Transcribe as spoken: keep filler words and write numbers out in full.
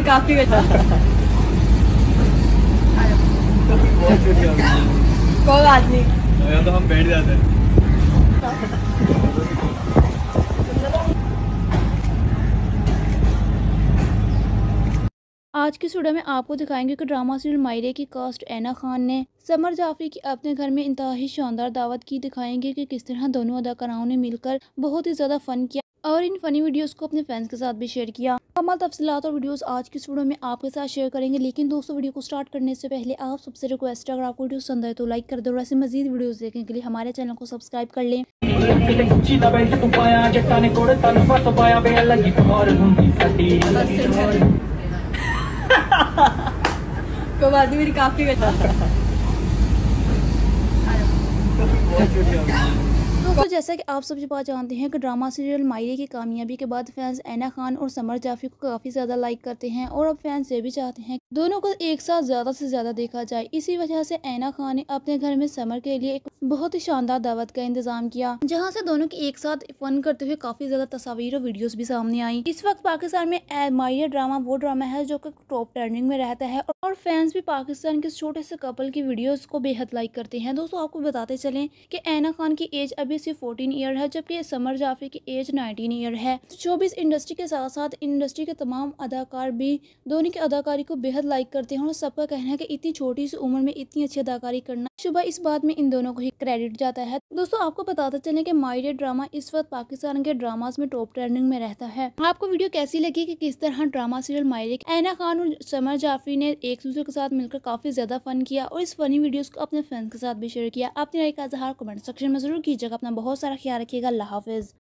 काफी अच्छा। कोई बात नहीं, तो हम बैठ जाते हैं। आज की वीडियो में आपको दिखाएंगे कि ड्रामा सीरियल मायरे की कास्ट ऐना खान ने समर जाफरी की अपने घर में इंतहाई शानदार दावत की। दिखाएंगे कि किस तरह दोनों अदाकाराओं ने मिलकर बहुत ही ज्यादा फन किया और इन फनी वीडियोस को अपने फैंस के साथ भी शेयर किया। तमाम तफसीलात और वीडियोस आज की इस वीडियो में आपके साथ शेयर करेंगे। लेकिन दोस्तों, वीडियो को स्टार्ट करने से पहले आप सबसे रिक्वेस्ट है, अगर आपको वीडियो पसंद आए तो लाइक कर दो और ऐसे मजीद वीडियोस देखने के लिए हमारे चैनल को सब्सक्राइब कर लें। कोई बात नहीं, मेरी काफी अच्छा। दोस्तों, जैसा कि आप सभी बात जानते हैं कि ड्रामा सीरियल मायरे की कामयाबी के बाद फैंस ऐना खान और समर जाफरी को काफी ज्यादा लाइक करते हैं और अब फैंस ये भी चाहते हैं कि दोनों को एक साथ ज्यादा से ज्यादा देखा जाए। इसी वजह से ऐना खान ने अपने घर में समर के लिए एक बहुत ही शानदार दावत का इंतजाम किया, जहां से दोनों की एक साथ फन करते हुए काफी ज्यादा तस्वीर और वीडियोस भी सामने आई। इस वक्त पाकिस्तान में मायरे ड्रामा वो ड्रामा है जो कि टॉप ट्रेंडिंग में रहता है और फैंस भी पाकिस्तान के छोटे से कपल की वीडियोस को बेहद लाइक करते हैं। दोस्तों, आपको बताते चलें कि ऐना खान की एज अभी सिर्फ फोर्टीन ईयर है, जबकि समर जाफरी की एज नाइनटीन ईयर है। शोबिस इंडस्ट्री के साथ साथ इंडस्ट्री के तमाम अदाकार भी दोनों की अदाकारी को बेहद लाइक करते हैं और सबका कहना है कि इतनी छोटी सी उम्र में इतनी अच्छी अदाकारी करना सुबह इस बात में इन दोनों को ही क्रेडिट जाता है। दोस्तों, आपको बताते चलें कि मायरे ड्रामा इस वक्त पाकिस्तान के ड्रामास में टॉप ट्रेंडिंग में रहता है। आपको वीडियो कैसी लगी कि किस तरह ड्रामा सीरियल मायरे ऐना खान और समर जाफरी ने एक दूसरे के साथ मिलकर काफी ज्यादा फन किया और इस फनी वीडियोस को अपने फैंस के साथ भी शेयर किया। अपनी राय का इजहार कमेंट सेक्शन में जरूर कीजिएगा। अपना बहुत सारा ख्याल रखिएगा। अल्लाह हाफिज।